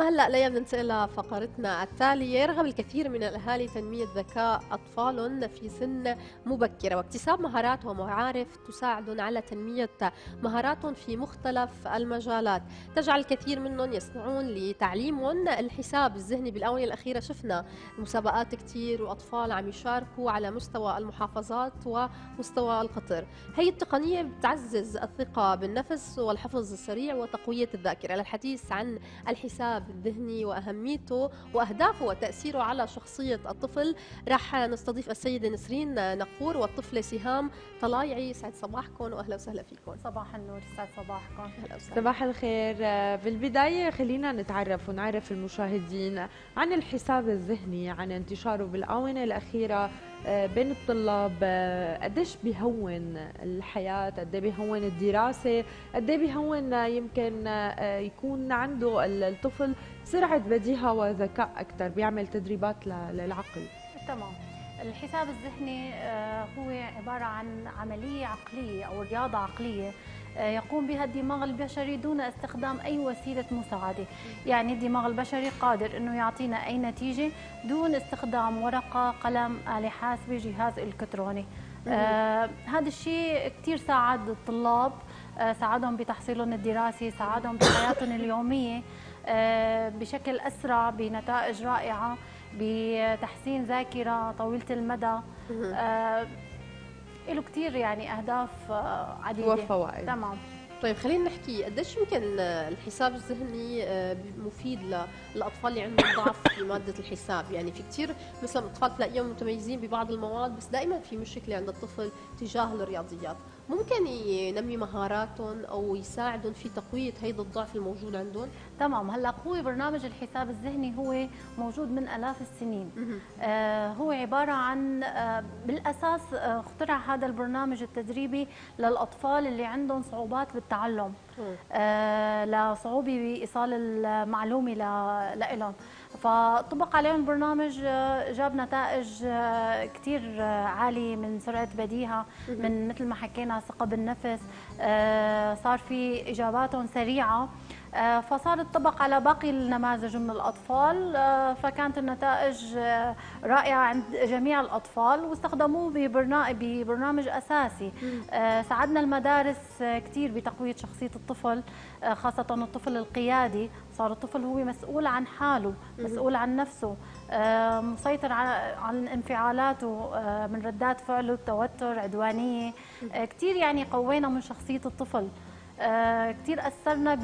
أما هلأ ليا بننتقل لفقرتنا التالية. يرغب الكثير من الأهالي تنمية ذكاء أطفالهم في سن مبكرة واكتساب مهارات ومعارف تساعدهم على تنمية مهاراتهم في مختلف المجالات. تجعل الكثير منهم يسعون لتعليمهم الحساب الذهني. بالآونة الأخيرة شفنا مسابقات كثير وأطفال عم يشاركوا على مستوى المحافظات ومستوى القطر. هي التقنية بتعزز الثقة بالنفس والحفظ السريع وتقوية الذاكرة. للحديث عن الحساب الذهني وأهميته وأهدافه وتأثيره على شخصية الطفل رح نستضيف السيدة نسرين نقور والطفلة سهام طلايعي. يسعد صباحكم وأهلا وسهلا فيكم. صباح النور، يسعد صباحكم. أهلا وسهلا. صباح الخير. بالبداية خلينا نتعرف ونعرف المشاهدين عن الحساب الذهني، عن انتشاره بالآونة الأخيرة بين الطلاب. قديش بيهون الحياة، قد بيهون الدراسة، قد بيهون يمكن يكون عنده الطفل سرعة بديهة وذكاء أكثر، بيعمل تدريبات للعقل. تمام. الحساب الذهني هو عبارة عن عملية عقلية أو رياضة عقلية يقوم بها الدماغ البشري دون استخدام أي وسيلة مساعدة. يعني الدماغ البشري قادر أنه يعطينا أي نتيجة دون استخدام ورقة، قلم، آلة حاسبة، جهاز إلكتروني. هذا الشيء كثير ساعد الطلاب، ساعدهم بتحصيلهم الدراسي، ساعدهم بحياتهم اليومية بشكل أسرع، بنتائج رائعة، بتحسين ذاكرة طويلة المدى. له كثير يعني أهداف عديدة وفوائد. تمام. طيب خلينا نحكي قديش يمكن الحساب الذهني مفيد للاطفال اللي عندهم ضعف في ماده الحساب. يعني في كثير مثلا اطفال تلاقيهم متميزين ببعض المواد بس دائما في مشكله عند الطفل تجاه الرياضيات. ممكن ينمي مهاراتهم او يساعدهم في تقويه هيدا الضعف الموجود عندهم. تمام. هلا هو برنامج الحساب الذهني هو موجود من آلاف السنين. هو عباره عن بالاساس اخترع هذا البرنامج التدريبي للاطفال اللي عندهم صعوبات بالتعلم، لصعوبه بايصال المعلومه لهم. فطبق عليهم البرنامج، جاب نتائج كثير عاليه من سرعه بديهه، من مثل ما حكينا ثقه بالنفس، صار في اجاباتهم سريعه. فصار الطبق على باقي النماذج من الأطفال، فكانت النتائج رائعة عند جميع الأطفال واستخدموه ببرنامج أساسي. ساعدنا المدارس كثير بتقوية شخصية الطفل، خاصة الطفل القيادي. صار الطفل هو مسؤول عن حاله، مسؤول عن نفسه، مسيطر عن انفعالاته، من ردات فعله، توتر، عدوانية. كثير يعني قوينا من شخصية الطفل، كثير أثرنا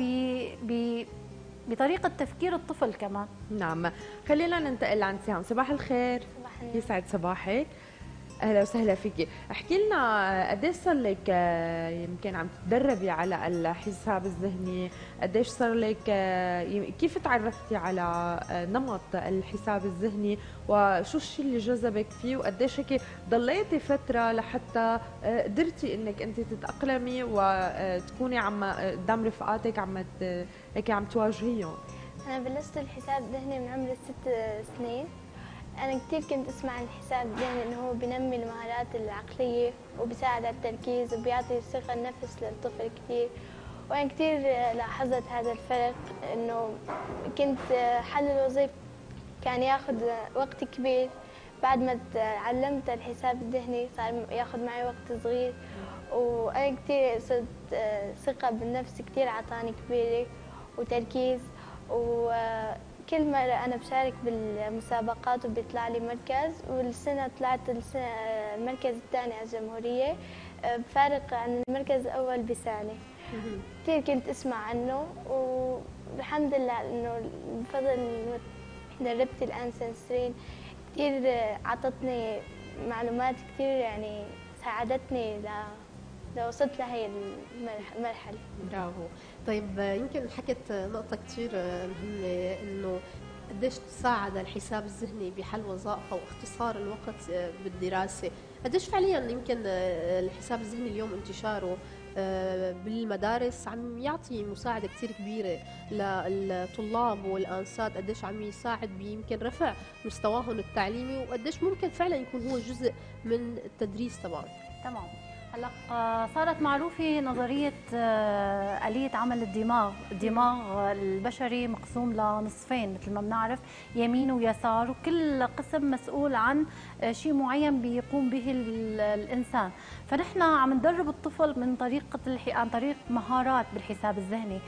بطريقة تفكير الطفل كمان. نعم. خلينا ننتقل عند سهام. صباح الخير. يسعد صباحك. اهلا وسهلا فيكي. احكي لنا قديش صار لك يمكن عم تتدربي على الحساب الذهني؟ قديش صار لك، كيف تعرفتي على نمط الحساب الذهني وشو الشيء اللي جذبك فيه؟ وقديش هيك ضليتي فتره لحتى قدرتي انك انت تتاقلمي وتكوني عم قدام رفقاتك هيك عم تواجهيهم؟ انا بلشت الحساب الذهني من عمر 6 سنين. أنا كثير كنت أسمع عن الحساب الذهني إنه هو بينمي المهارات العقلية وبيساعد على التركيز وبيعطي ثقة النفس للطفل كثير. وأنا كثير لاحظت هذا الفرق، إنه كنت حل الوظيفة كان ياخذ وقت كبير. بعد ما تعلمت الحساب الذهني صار ياخذ معي وقت صغير، وأنا كثير صرت ثقة بالنفس كثير عطاني كبيرة وتركيز. كل مرة أنا بشارك بالمسابقات وبيطلع لي مركز، والسنة طلعت المركز الثاني على الجمهورية، بفارق عن المركز الأول بسنة. كثير كنت أسمع عنه، والحمد لله إنه بفضل مدربتي الآن سنسرين كثير عطتني معلومات كثير يعني ساعدتني لو وصلت لهي المرحلة. برافو. طيب يمكن حكت نقطة كثير مهمة، إنه قديش تساعد الحساب الذهني بحل وظائف أو اختصار الوقت بالدراسة. قديش فعليا يمكن الحساب الذهني اليوم انتشاره بالمدارس عم يعطي مساعدة كثير كبيرة للطلاب والآنسات، قديش عم يساعد بيمكن رفع مستواهم التعليمي، وقديش ممكن فعلا يكون هو جزء من التدريس تبعهم. تمام. هلا صارت معروفة نظرية آلية عمل الدماغ، الدماغ البشري مقسوم لنصفين مثل ما بنعرف، يمين ويسار، وكل قسم مسؤول عن شيء معين بيقوم به الإنسان. فنحن عم ندرب الطفل من عن طريق مهارات بالحساب الذهني.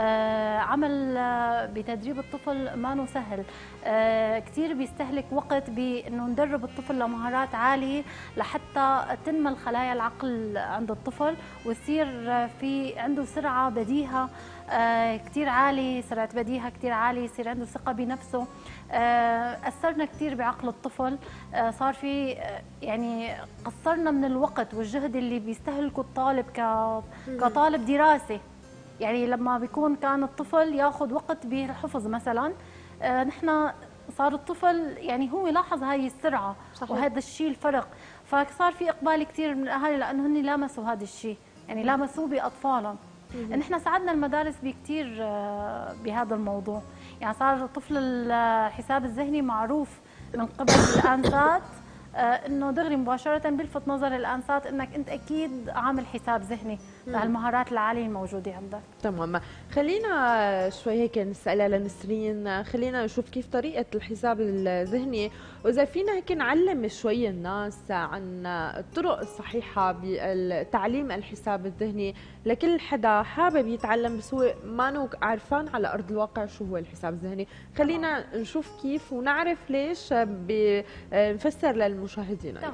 عمل بتدريب الطفل ما سهل، كثير بيستهلك وقت بأنه ندرب الطفل لمهارات عالية لحتى تنمى الخلايا العقل عند الطفل ويصير في عنده سرعة بديهة كثير عالية، سرعة بديهة كثير عالية، يصير عنده ثقة بنفسه. أثرنا كثير بعقل الطفل، صار في يعني قصرنا من الوقت والجهد اللي بيستهلكه الطالب كطالب دراسي. يعني لما بيكون كان الطفل ياخذ وقت بالحفظ مثلا، نحن صار الطفل يعني هو لاحظ هاي السرعة. صحيح. وهذا الشيء الفرق، فصار في إقبال كثير من الأهالي لأنه هن لامسوا هذا الشيء، يعني لامسوه بأطفالهم. نحن ساعدنا المدارس بكثير بهذا الموضوع، يعني صار طفل الحساب الذهني معروف من قبل الآنسات، انه دغري مباشره بيلفت نظر الانسات انك انت اكيد عامل حساب ذهني لهالمهارات العاليه الموجوده عندك. تمام. خلينا شوي هيك نسالها لنسرين، خلينا نشوف كيف طريقه الحساب الذهني، واذا فينا هيك نعلم شوي الناس عن الطرق الصحيحه بتعليم الحساب الذهني لكل حدا حابب يتعلم بس هو ما عارفان على ارض الواقع شو هو الحساب الذهني. خلينا نشوف كيف ونعرف ليش بنفسر للمشاهدين ايضا.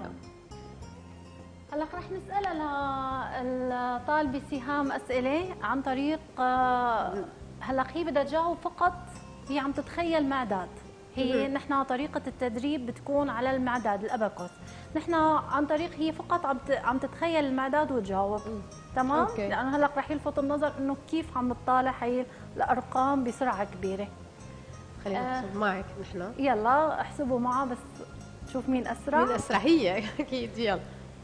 هلا رح نسالها للطالبه سهام اسئله عن طريق هلا هي بدها تجاوب فقط، هي عم تتخيل معداد. هي نحن طريقه التدريب بتكون على المعداد الاباكوس، نحن عن طريق هي فقط عم تتخيل المعداد وتجاوب. تمام؟ لانه هلا رح يلفت النظر انه كيف عم نطالع هي الارقام بسرعه كبيره. خلينا نحسب معك نحن. يلا احسبوا معها بس شوف مين اسرع. مين اسرع؟ هي اكيد. يلا.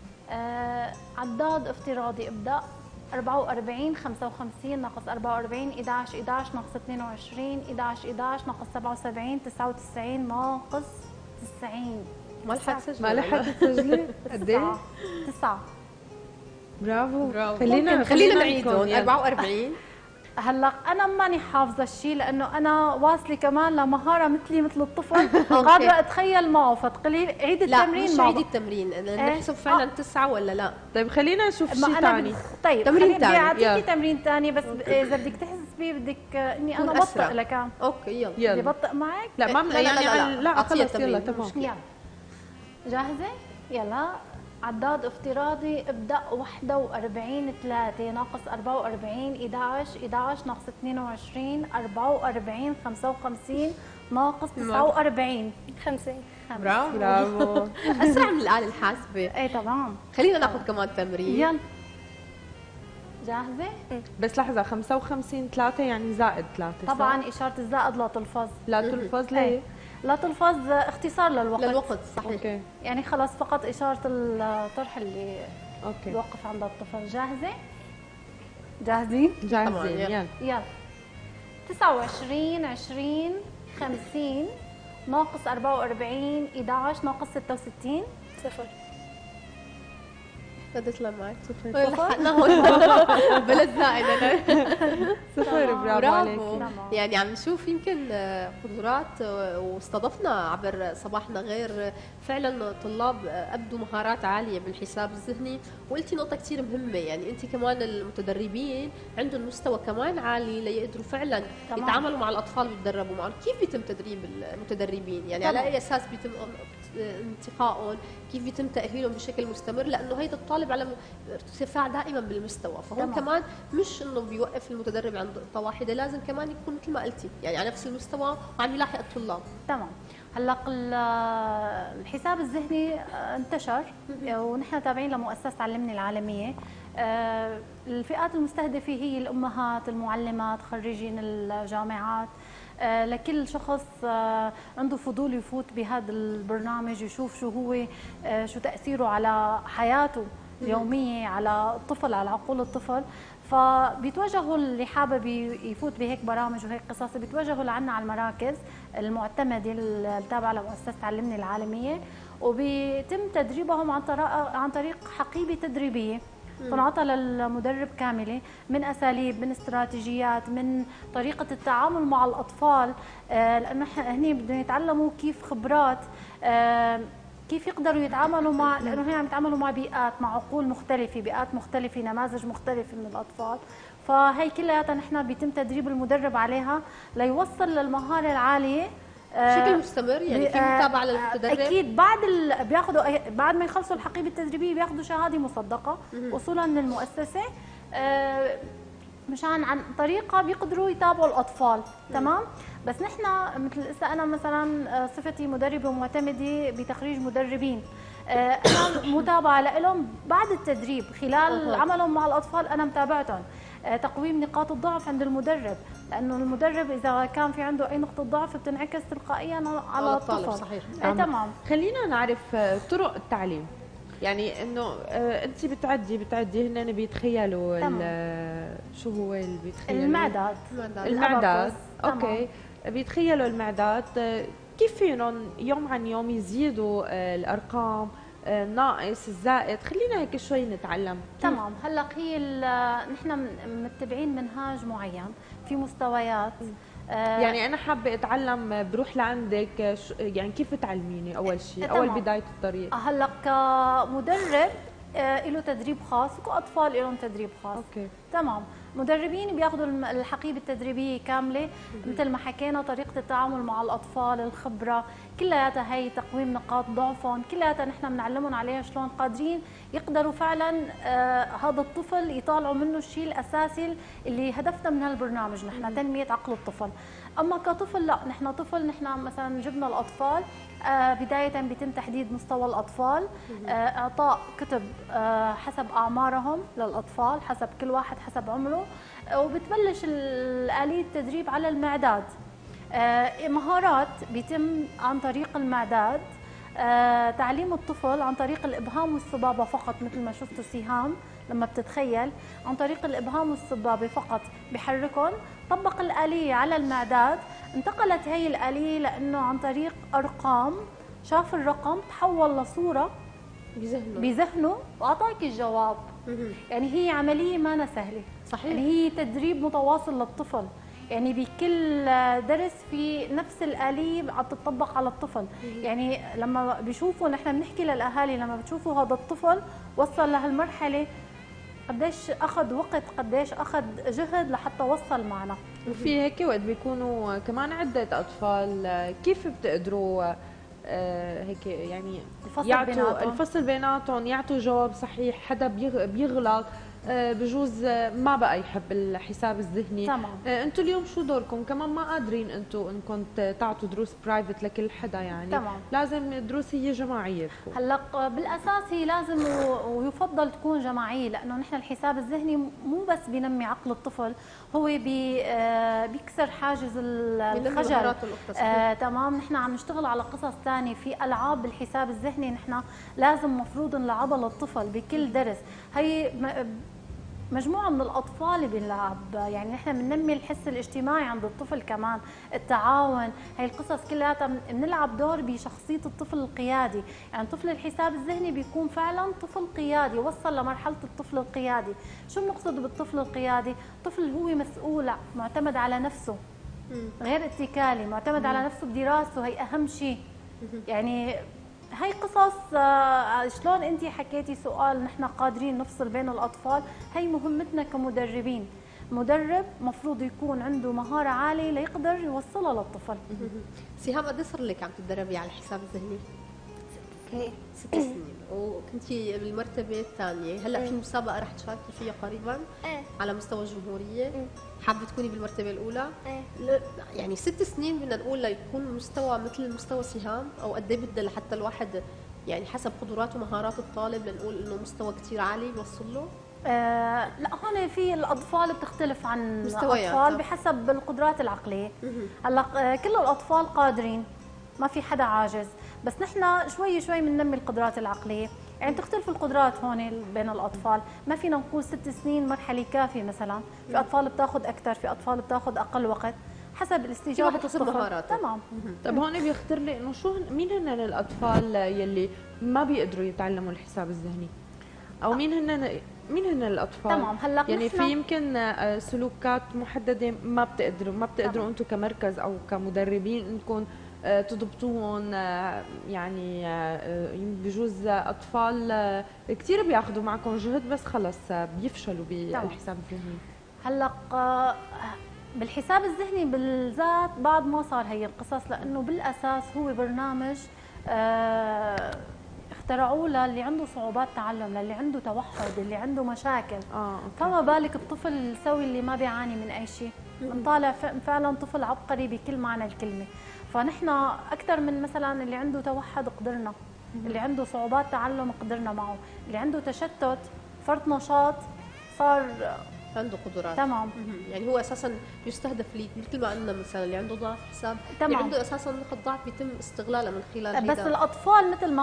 عداد افتراضي ابدا. 44 55 ناقص 44 11 11 ناقص 22 11 11 ناقص 77 99 ناقص 90. ما لحقت تسجلي؟ ما لحقت تسجلي؟ قد ايه؟ 9. برافو. خلينا نعيدهم. 44. هلا انا ماني حافظه الشيء لانه انا واصله كمان لمهاره مثلي مثل الطفل قادره اتخيل معه، فتقولي عيد التمرين. لا مش عيد التمرين، نحسب فعلا 9 ولا لا. طيب خلينا نشوف شيء ثاني. طيب تمرين ثاني، اعطيكي تمرين ثاني بس اذا بدك تحسبي بدك اني انا بطئ لكان. اوكي يلا. بدي بطئ معك؟ لا ما يعني لا خلص يلا تمام. يلا جاهزه؟ يلا. عداد افتراضي ابدأ. 41 3 ناقص 44 11 11 ناقص 22 44 55 ناقص 49 50. برافو. اسرع من الآلة الحاسبة. ايه تمام. خلينا ناخذ كمان تمرين. يلا جاهزة؟ بس لحظة 55 3 يعني زائد 3 طبعا إشارة الزائد لا تلفظ. لا تلفظ ليه؟ لا تلفظ اختصار للوقت. صحيح. اوكي. يعني خلص فقط إشارة الطرح اللي اوكي يوقف عند الطفل. جاهزة؟ جاهزين؟ جاهزين. يلا. 29 20 50 ناقص 44 11 ناقص 66 0. بدي اطلع معك 0. لحقنا هون. بلد زائد انا. 0. برافو عليك. يعني عم نشوف يمكن قدرات، واستضفنا عبر صباحنا غير فعلا طلاب ابدوا مهارات عاليه بالحساب الذهني، وقلتي نقطه كثير مهمه، يعني انت كمان المتدربين عندهم مستوى كمان عالي ليقدروا فعلا يتعاملوا مع الاطفال ويتدربوا معهم. كيف بيتم تدريب المتدربين؟ يعني على اي اساس بيتم انتقائهم؟ كيف بيتم تاهيلهم بشكل مستمر؟ لانه هيدا الطالب على ارتفاع دائما بالمستوى، فهون كمان مش انه بيوقف المتدرب عند نقطه واحده، لازم كمان يكون مثل ما قلتي يعني على نفس المستوى وعم يلاحق الطلاب. تمام. هلا الحساب الذهني انتشر ونحن تابعين لمؤسسه علمني العالميه. الفئات المستهدفه هي الامهات، المعلمات، خريجين الجامعات، لكل شخص عنده فضول يفوت بهذا البرنامج يشوف شو هو، شو تاثيره على حياته اليوميه، على الطفل، على عقول الطفل. فبيتوجهوا اللي حابب يفوت بهيك برامج وهيك قصص بيتوجهوا لعنا على المراكز المعتمده التابعه لمؤسسه علمني العالميه، وبيتم تدريبهم عن طريق حقيبه تدريبيه. تنعطى للمدرب كامله، من اساليب، من استراتيجيات، من طريقه التعامل مع الاطفال، لانه هني بدهم يتعلموا كيف خبرات، كيف يقدروا يتعاملوا مع، لانه هي عم يتعاملوا مع بيئات، مع عقول مختلفه، بيئات مختلفه، نماذج مختلفه من الاطفال. فهي كلياتها نحن بيتم تدريب المدرب عليها ليوصل للمهاره العاليه بشكل مستمر. يعني في متابعه للمتدرب اكيد. بياخذوا بعد ما يخلصوا الحقيبه التدريبيه بياخذوا شهاده مصدقه وصولا من المؤسسه، مشان عن طريقه بيقدروا يتابعوا الاطفال. تمام. بس نحن مثل هسه انا مثلا صفتي مدربه معتمده بتخريج مدربين، انا متابعه لهم بعد التدريب، خلال عملهم مع الاطفال انا متابعتهم. تقويم نقاط الضعف عند المدرب، لانه المدرب اذا كان في عنده اي نقطه ضعف بتنعكس تلقائيا على الطفل. صحيح. تمام. خلينا نعرف طرق التعليم. يعني انه انت بتعدي هن بيتخيلوا شو هو اللي بيتخيلوا؟ المعدات. اوكي. بيتخيلوا المعدات، كيف فيهم يوم عن يوم يزيدوا الارقام، الناقص الزائد؟ خلينا هيك شوي نتعلم. تمام. هلا هي نحن متبعين منهاج معين في مستويات. يعني انا حابه اتعلم، بروح لعندك يعني كيف تعلميني اول شيء، اول بدايه الطريق؟ هلا كمدرب له تدريب خاص، واطفال لهم تدريب خاص. اوكي. تمام. مدربين بياخذوا الحقيبه التدريبيه كامله، مثل ما حكينا، طريقه التعامل مع الاطفال، الخبره، كلياتها هي تقويم نقاط ضعفهم، كلياتها نحن بنعلمهم عليها شلون قادرين يقدروا فعلا هذا الطفل يطالعوا منه الشيء الاساسي اللي هدفنا من هالبرنامج نحن تنميه عقل الطفل. اما كطفل لا، نحن طفل، نحن مثلا جبنا الاطفال، بدايه بيتم تحديد مستوى الاطفال، اعطاء كتب حسب اعمارهم للاطفال، حسب كل واحد حسب عمره، وبتبلش آلية التدريب على المعداد. مهارات بيتم عن طريق المعداد، تعليم الطفل عن طريق الابهام والسبابه فقط، مثل ما شفتوا سهام لما بتتخيل، عن طريق الابهام والسبابه فقط بحركهم. طبق الآلية على المعداد، انتقلت هي الآلية لانه عن طريق ارقام، شاف الرقم تحول لصوره بذهنه واعطاك الجواب. يعني هي عمليه ما سهله. صحيح. يعني هي تدريب متواصل للطفل، يعني بكل درس في نفس الآلية عم تطبق على الطفل. يعني لما بيشوفوا، نحن بنحكي للأهالي لما بتشوفوا هذا الطفل وصل لهالمرحلة قديش أخذ وقت، قديش أخذ جهد لحتى وصل معنا. وفي هيك وقت بيكونوا كمان عدة أطفال، كيف بتقدروا هيك يعني يعطوا الفصل بيناتهم، يعطوا جواب صحيح؟ حدا بيغلط، بجوز ما بقى يحب الحساب الذهني. تمام. انتم اليوم شو دوركم؟ كمان ما قادرين انتم انكم تعطوا دروس برايفت لكل حدا، يعني تمام. لازم الدروس هي جماعيه تكون. هلا بالاساس هي لازم ويفضل تكون جماعيه، لانه نحن الحساب الذهني مو بس بينمي عقل الطفل، هو بيكسر حاجز الخجل. تمام. نحن عم نشتغل على قصص ثانيه، في العاب بالحساب الذهني نحن لازم مفروض نلعبها للطفل بكل درس. هي مجموعة من الأطفال اللي بنلعب، يعني نحن بننمي الحس الاجتماعي عند الطفل، كمان التعاون. هي القصص كلها بنلعب دور بشخصية الطفل القيادي. يعني طفل الحساب الذهني بيكون فعلا طفل قيادي، وصل لمرحلة الطفل القيادي. شو بنقصد بالطفل القيادي؟ طفل هو مسؤول، معتمد على نفسه، غير اتكالي، معتمد على نفسه بدراسته، هي أهم شيء. يعني هي قصص شلون انت حكيتي سؤال نحن قادرين نفصل بين الاطفال، هي مهمتنا كمدربين. مدرب مفروض يكون عنده مهارة عالية ليقدر يوصلها للطفل. سهام، قد صار لك عم تتدربي على الحساب الذهني؟ 6 سنين. وكنتي بالمرتبة الثانية، هلا في مسابقة رح تشاركي فيها قريبا على مستوى الجمهورية، حابة تكوني بالمرتبة الأولى؟ يعني 6 سنين بدنا نقول ليكون مستوى مثل مستوى سهام، أو قد ايه بدها لحتى الواحد يعني حسب قدرات ومهارات الطالب لنقول إنه مستوى كثير عالي بيوصل له؟ لا، هون في الاطفال بتختلف عن مستويات الاطفال بحسب القدرات العقليه. هلا كل الاطفال قادرين، ما في حدا عاجز، بس نحن شوي شوي بننمي القدرات العقليه. يعني تختلف القدرات هون بين الاطفال، ما فينا نقول 6 سنين مرحله كافيه مثلا، في اطفال بتاخذ اكثر، في اطفال بتاخذ اقل وقت، حسب الاستجابه حسب مهاراته. تمام. طب هون بيخطر لي انه مين هن الاطفال يلي ما بيقدروا يتعلموا الحساب الذهني؟ او مين هن مين هن الاطفال؟ تمام. هلا يعني في يمكن سلوكات محدده ما بتقدروا انتم كمركز او كمدربين انكم تضبطوهم، يعني بجوز اطفال كثير بياخذوا معكم جهد بس خلص بيفشلوا بالحساب الذهني. هلا بالحساب الذهني بالذات بعد ما صار هي القصص، لانه بالاساس هو برنامج اخترعوه للي عنده صعوبات تعلم، للي عنده توحد، اللي عنده مشاكل. فما بالك الطفل السوي اللي ما بيعاني من اي شيء، بنطالع فعلا طفل عبقري بكل معنى الكلمه. فنحن اكثر من مثلا اللي عنده توحد قدرنا، اللي عنده صعوبات تعلم قدرنا معه، اللي عنده تشتت فرط نشاط صار عنده قدرات. تمام. يعني هو اساسا يستهدف لي مثل ما قلنا مثلا اللي عنده ضعف حساب، اللي عنده اساسا نقط ضعف بيتم استغلالها من خلال بس الاطفال مثل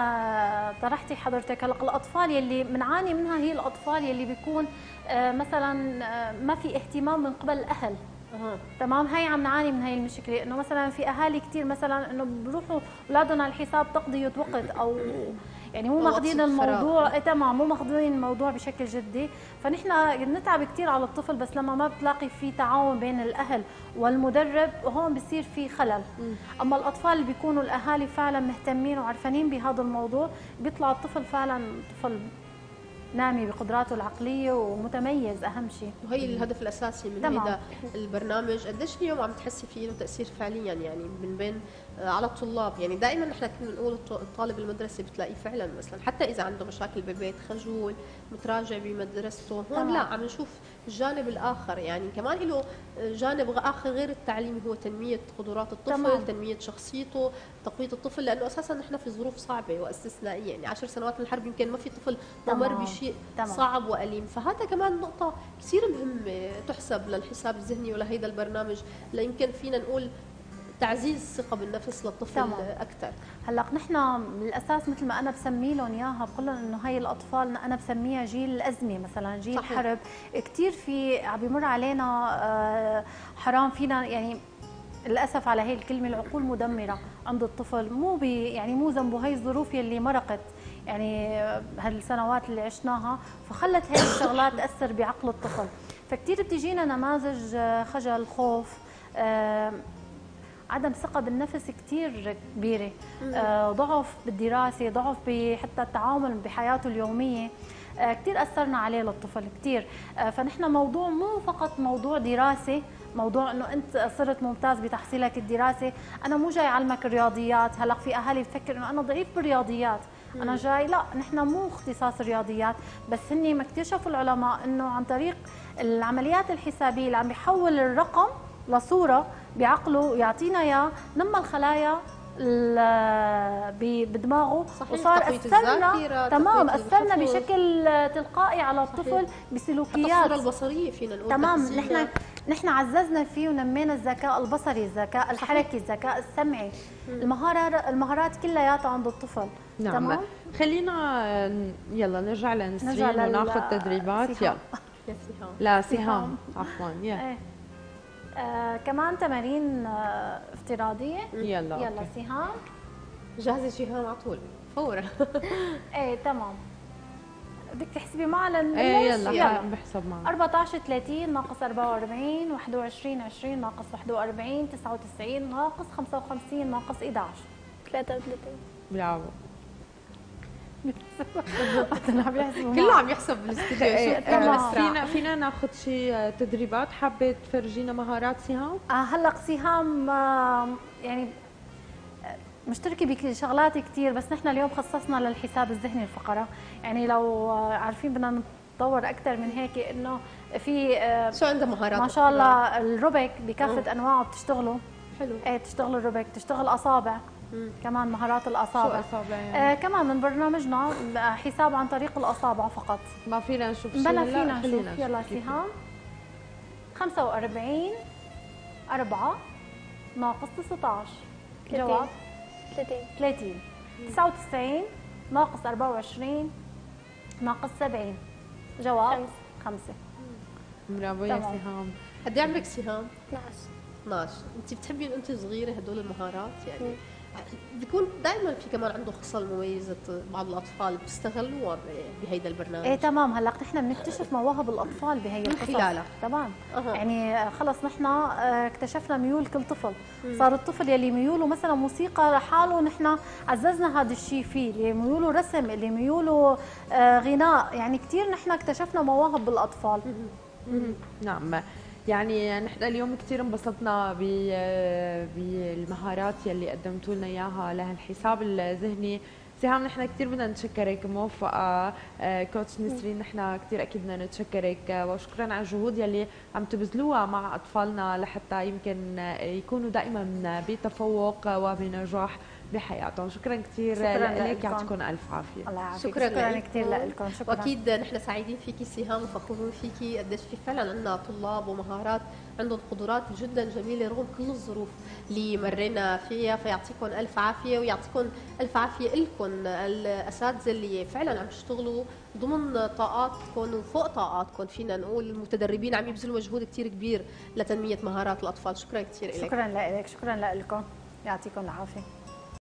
ما طرحتي حضرتك. هلا الاطفال يلي بنعاني منها هي الاطفال يلي بيكون مثلا ما في اهتمام من قبل الاهل. تمام. هي عم نعاني من هي المشكله، انه مثلا في اهالي كثير مثلا انه بروحوا اولادهم على الحساب تقضيه وقت، او يعني مو ماخذين الموضوع تمام، مو ماخذين الموضوع بشكل جدي. فنحن بنتعب كثير على الطفل، بس لما ما بتلاقي في تعاون بين الاهل والمدرب هون بصير في خلل. اما الاطفال اللي بيكونوا الاهالي فعلا مهتمين وعارفين بهذا الموضوع، بيطلع الطفل فعلا طفل نامي بقدراته العقليه ومتميز اهم شيء. وهي الهدف الاساسي من هذا البرنامج. قديش اليوم عم تحسي فيه له تاثير فعليا يعني من بين على الطلاب؟ يعني دائما نحن كنا نقول الطالب المدرسي بتلاقيه فعلا مثلا حتى اذا عنده مشاكل بالبيت، خجول، متراجع بمدرسته، هون لا عم نشوف الجانب الاخر، يعني كمان له جانب اخر غير التعليمي، هو تنميه قدرات الطفل، تنميه شخصيته، تقويه الطفل، لانه اساسا نحن في ظروف صعبه واستثنائيه. يعني 10 سنوات من الحرب يمكن ما في طفل مر بشيء صعب واليم. فهذا كمان نقطه كثير مهمه تحسب للحساب الذهني ولهيدا البرنامج، ليمكن فينا نقول تعزيز الثقه بالنفس للطفل اكثر. هلا نحن بالاساس مثل ما انا بسمي لهم اياها، بقول لهم انه هي الاطفال انا بسميها جيل الازمه، مثلا جيل صحيح. حرب كثير في عم بيمر علينا حرام فينا، يعني للاسف على هي الكلمه العقول مدمره عند الطفل. مو يعني مو ذنبه، هي الظروف يلي مرقت يعني هالسنوات اللي عشناها، فخلت هي الشغلات تاثر بعقل الطفل. فكتير بتجينا نماذج خجل، خوف، عدم ثقة بالنفس كثير كبيرة، ضعف بالدراسة، ضعف حتى التعامل بحياته اليومية، كثير أثرنا عليه للطفل كثير. فنحن موضوع مو فقط موضوع دراسة، موضوع انه انت صرت ممتاز بتحصيلك الدراسي، انا مو جاي اعلمك الرياضيات. هلا في اهالي بفكر انه انا ضعيف بالرياضيات، انا جاي لا، نحن مو اختصاص رياضيات، بس هني ما اكتشفوا العلماء انه عن طريق العمليات الحسابيه اللي عم بيحول الرقم لصوره بعقله يعطينا اياه، نما الخلايا بدماغه وصار اثرنا تمام، اثرنا بشكل تلقائي على الطفل بسلوكيات. الصوره البصريه فينا نقول تمام. نحن عززنا فيه ونمينا الذكاء البصري، الذكاء الحركي، الذكاء السمعي، المهارات كلياتها عند الطفل. نعم. تمام. خلينا يلا نرجع لنسرين وناخذ تدريبات. يلا لا سهام عفوا. كمان تمارين افتراضيه. يلا سهام جاهزه؟ سهام على طول فورا. ايه تمام. بدك تحسبي معنا يلا بحسب معنا. 14 30 ناقص 44 21 20 ناقص 41 99 ناقص 55 ناقص 11 33. برافو. كله عم يحسب بالاستوديو. فينا ناخذ شيء تدريبات؟ حابه تفرجينا مهارات سهام؟ هلا سهام يعني مشتركه بشغلات كثير، بس نحن اليوم خصصنا للحساب الذهني الفقره. يعني لو عارفين بدنا نتطور اكثر من هيك، انه في شو عنده مهارات ما شاء الله. الروبيك بكافه انواعه بتشتغلوا حلو. ايه بتشتغل الروبيك، بتشتغل اصابع كمان، مهارات الاصابع. شو اصابع يعني؟ كمان من برنامجنا حساب عن طريق الاصابع فقط. ما فينا نشوف شيء؟ بلا فينا نشوف. يلا سهام. 45 4 ناقص 19 جواب 30. 99 ناقص 24 ناقص 70 جواب 5. برافو يا سهام. قد ايه عمرك سهام؟ 12. 12. انت بتحبي انت صغيره هدول المهارات يعني؟ بيكون دائما في كمان عنده خصال مميزه، بعض الاطفال بيستغلوها بهيدا البرنامج. ايه تمام. هلا نحن بنكتشف مواهب الاطفال بهي القصص خلالها. تمام. يعني خلص نحن اكتشفنا ميول كل طفل. صار الطفل يلي ميوله مثلا موسيقى لحاله نحن عززنا هذا الشيء فيه، اللي ميوله رسم، اللي ميوله غناء، يعني كثير نحن اكتشفنا مواهب بالاطفال. نعم، يعني نحن اليوم كثير انبسطنا بالمهارات يلي قدمتوا لنا اياها لهالحساب الذهني. سهام نحن كثير بدنا نتشكرك، موفقه كوتش نسرين، نحن كثير اكيد بدنا نتشكرك وشكرا على الجهود يلي عم تبذلوها مع اطفالنا لحتى يمكن يكونوا دائما بتفوق وبنجاح بحياتهم. شكرا كثير لك، يعطيكم الف عافيه. الله يعافيك. شكرا كثير لكم. شكرا. واكيد نحن سعيدين فيكي سهام وفخورين فيكي، قديش في فعلا عندنا طلاب ومهارات عندهم قدرات جدا جميله رغم كل الظروف اللي مرينا فيها. فيعطيكم الف عافيه، ويعطيكم الف عافيه لكم الاساتذه اللي فعلا عم تشتغلوا ضمن طاقاتكم وفوق طاقاتكم، فينا نقول المتدربين عم يبذلوا مجهود كثير كبير لتنميه مهارات الاطفال. شكرا كثير لك. شكرا لك. شكرا لكم. يعطيكم العافيه.